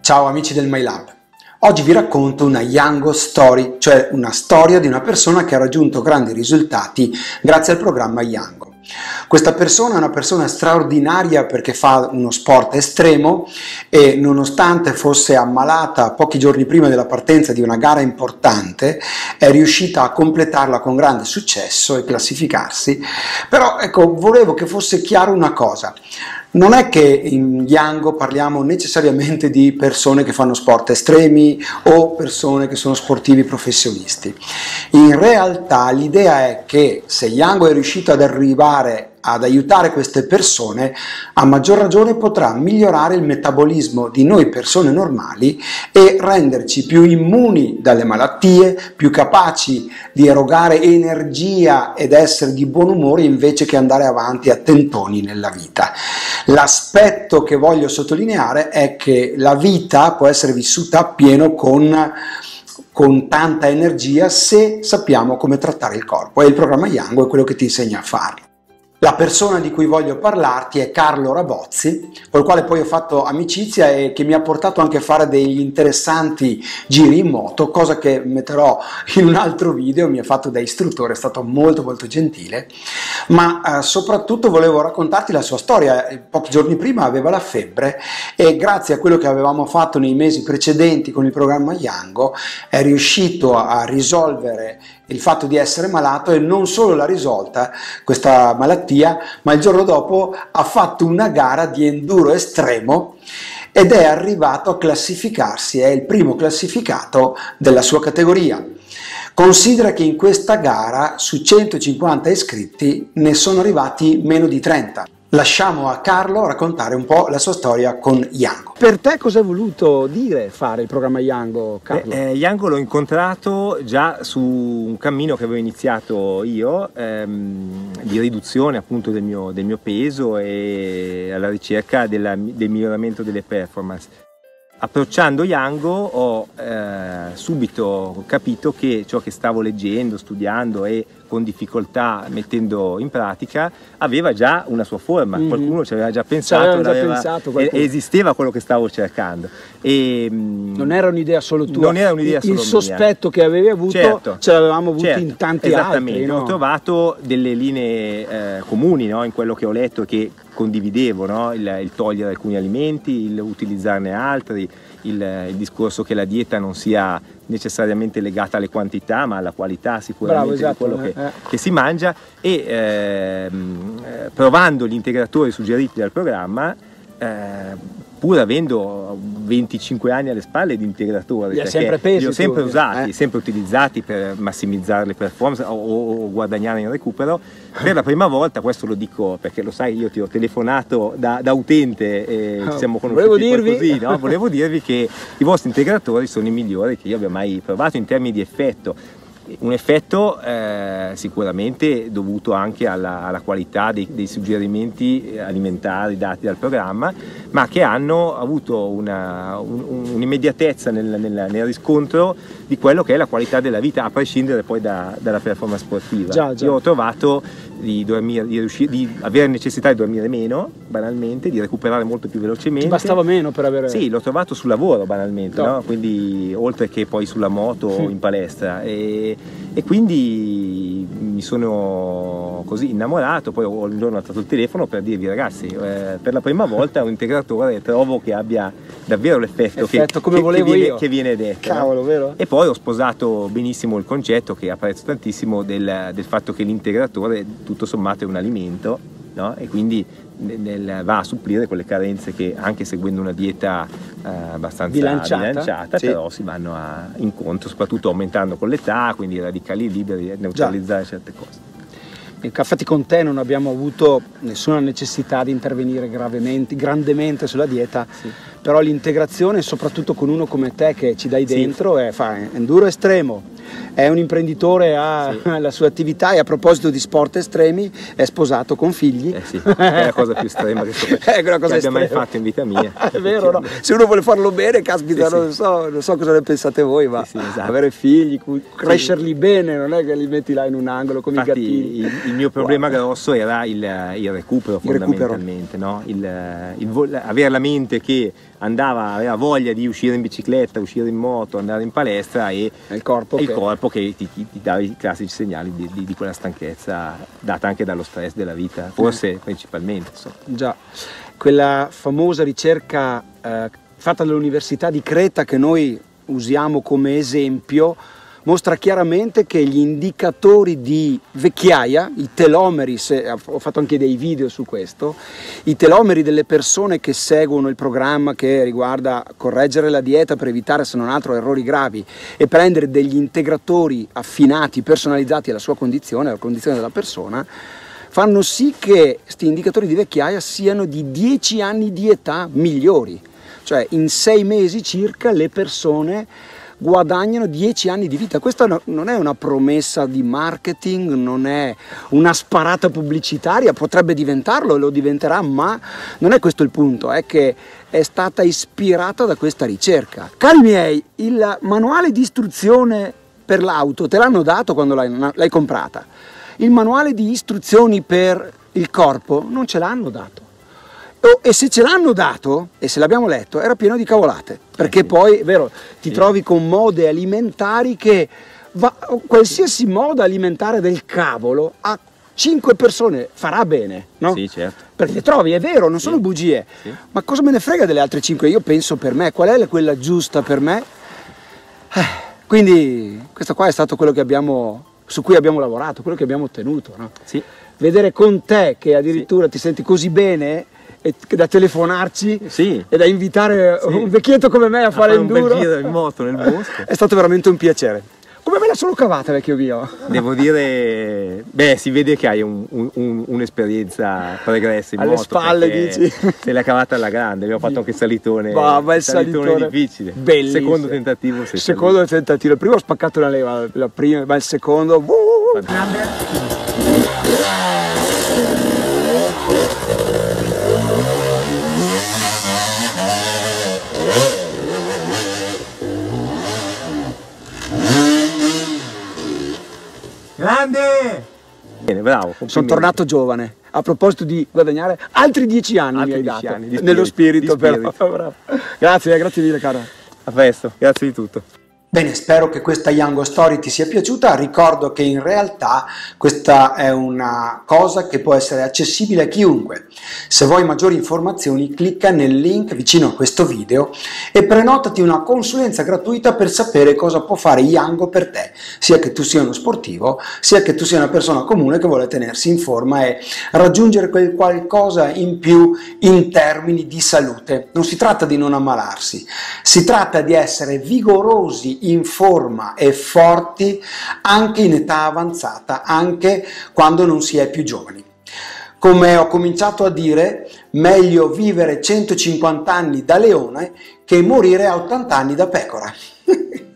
Ciao amici del MyLab, oggi vi racconto una Yango Story, cioè una storia di una persona che ha raggiunto grandi risultati grazie al programma Yango. Questa persona è una persona straordinaria perché fa uno sport estremo e nonostante fosse ammalata pochi giorni prima della partenza di una gara importante è riuscita a completarla con grande successo e classificarsi. Però ecco, volevo che fosse chiaro una cosa. Non è che in Yango parliamo necessariamente di persone che fanno sport estremi o persone che sono sportivi professionisti. In realtà l'idea è che se Yango è riuscito ad arrivare ad aiutare queste persone, a maggior ragione potrà migliorare il metabolismo di noi persone normali e renderci più immuni dalle malattie, più capaci di erogare energia ed essere di buon umore invece che andare avanti a tentoni nella vita. L'aspetto che voglio sottolineare è che la vita può essere vissuta appieno con tanta energia se sappiamo come trattare il corpo, e il programma Yango è quello che ti insegna a farlo. La persona di cui voglio parlarti è Carlo Rabozzi, col quale poi ho fatto amicizia e che mi ha portato anche a fare degli interessanti giri in moto, cosa che metterò in un altro video. Mi ha fatto da istruttore, è stato molto gentile, ma soprattutto volevo raccontarti la sua storia. Pochi giorni prima aveva la febbre e grazie a quello che avevamo fatto nei mesi precedenti con il programma Yango è riuscito a risolvere il fatto di essere malato, e non solo l'ha risolta questa malattia, ma il giorno dopo ha fatto una gara di enduro estremo ed è arrivato a classificarsi, è il primo classificato della sua categoria. Considera che in questa gara su 150 iscritti ne sono arrivati meno di 30. Lasciamo a Carlo raccontare un po' la sua storia con Yango. Per te cosa è voluto dire fare il programma Yango, Carlo? Yango l'ho incontrato già su un cammino che avevo iniziato io, di riduzione appunto del mio peso e alla ricerca del miglioramento delle performance. Approcciando Yango ho subito capito che ciò che stavo leggendo, studiando e con difficoltà mettendo in pratica aveva già una sua forma. Qualcuno ci aveva già pensato, esisteva quello che stavo cercando. E, non era un'idea solo tua, non era un'idea solo il sospetto che avevi avuto, certo, ce l'avevamo avuto, certo, in tanti altri. No? Ho trovato delle linee comuni, no? In quello che ho letto e che condividevo, no? Il togliere alcuni alimenti, il utilizzarne altri, il discorso che la dieta non sia necessariamente legata alle quantità ma alla qualità sicuramente. Bravo, esatto, di quello che si mangia, e provando gli integratori suggeriti dal programma, pur avendo 25 anni alle spalle di integratori, li ho sempre usati, sempre utilizzati per massimizzare le performance o guadagnare in recupero. Per la prima volta, questo lo dico perché lo sai, io ti ho telefonato da utente e ci siamo conosciuti così, no? Volevo dirvi che i vostri integratori sono i migliori che io abbia mai provato in termini di effetto. Un effetto sicuramente dovuto anche alla qualità dei suggerimenti alimentari dati dal programma, ma che hanno avuto un'immediatezza nel riscontro di quello che è la qualità della vita, a prescindere poi dalla performance sportiva. Già. Io ho trovato di avere necessità di dormire meno, banalmente, di recuperare molto più velocemente. Ti bastava meno per avere... Sì, l'ho trovato sul lavoro, banalmente, no? Quindi oltre che poi sulla moto o in palestra, e quindi mi sono così innamorato. Poi un giorno ho alzato il telefono per dirvi: ragazzi, per la prima volta un integratore trovo che abbia davvero l'effetto che viene detto. Cavolo, no? Vero? E poi ho sposato benissimo il concetto, che apprezzo tantissimo, del fatto che l'integratore tutto sommato è un alimento, no? E quindi va a supplire quelle carenze che, anche seguendo una dieta abbastanza bilanciata, sì, però si vanno incontro, soprattutto aumentando con l'età, quindi i radicali liberi, neutralizzare certe cose. Infatti con te non abbiamo avuto nessuna necessità di intervenire grandemente sulla dieta, sì, però l'integrazione, soprattutto con uno come te che ci dai dentro, sì, fa enduro estremo, è un imprenditore, ha la sua attività, e a proposito di sport estremi è sposato con figli. Sì, è la cosa più estrema che abbia mai fatto in vita mia. È vero, no? Se uno vuole farlo bene, caspita, non so cosa ne pensate voi, ma esatto, avere figli, crescerli bene, non è che li metti là in un angolo come i gattini. Il mio problema grosso era il recupero, fondamentalmente, no? Avere la mente che aveva voglia di uscire in bicicletta, uscire in moto, andare in palestra, e il corpo che ti dava i classici segnali di quella stanchezza data anche dallo stress della vita, forse principalmente. Insomma. Già, quella famosa ricerca fatta dall'Università di Creta, che noi usiamo come esempio, mostra chiaramente che gli indicatori di vecchiaia, i telomeri, ho fatto anche dei video su questo, i telomeri delle persone che seguono il programma che riguarda correggere la dieta per evitare, se non altro, errori gravi e prendere degli integratori affinati, personalizzati alla sua condizione, alla condizione della persona, fanno sì che questi indicatori di vecchiaia siano di 10 anni di età migliori. Cioè in 6 mesi circa le persone guadagnano 10 anni di vita. Questa non è una promessa di marketing, non è una sparata pubblicitaria, potrebbe diventarlo e lo diventerà, ma non è questo il punto, è che è stata ispirata da questa ricerca. Cari miei, il manuale di istruzione per l'auto te l'hanno dato quando l'hai comprata, il manuale di istruzioni per il corpo non ce l'hanno dato. E se ce l'hanno dato, e se l'abbiamo letto, era pieno di cavolate, perché poi, è vero, ti trovi con mode alimentari che qualsiasi moda alimentare del cavolo a 5 persone farà bene, no? Sì, certo. Perché le trovi, è vero, non sono bugie, ma cosa me ne frega delle altre 5? Io penso per me, qual è quella giusta per me? Quindi questo qua è stato quello su cui abbiamo lavorato, quello che abbiamo ottenuto, no? Sì. Vedere con te che addirittura ti senti così bene da telefonarci e da invitare un vecchietto come me a fare enduro, un bel giro in moto nel bosco, è stato veramente un piacere. Come me la sono cavata, vecchio mio? Devo dire, si vede che hai un'esperienza pregressa in alle moto, spalle, dici? Te l'hai cavata alla grande, abbiamo fatto anche salitone, il salitone difficile, bellissimo. Secondo tentativo, il primo ho spaccato la leva, la prima, ma il secondo grande! Bene, bravo. Sono tornato giovane. A proposito di guadagnare, altri 10 anni mi hai dato. Nello spirito, però. Grazie mille, caro. A presto, grazie di tutto. Bene, spero che questa Yango Story ti sia piaciuta. Ricordo che in realtà questa è una cosa che può essere accessibile a chiunque. Se vuoi maggiori informazioni, clicca nel link vicino a questo video e prenotati una consulenza gratuita per sapere cosa può fare Yango per te, sia che tu sia uno sportivo, sia che tu sia una persona comune che vuole tenersi in forma e raggiungere quel qualcosa in più in termini di salute. Non si tratta di non ammalarsi, si tratta di essere vigorosi, in forma e forti anche in età avanzata, anche quando non si è più giovani. Come ho cominciato a dire, meglio vivere 150 anni da leone che morire a 80 anni da pecora.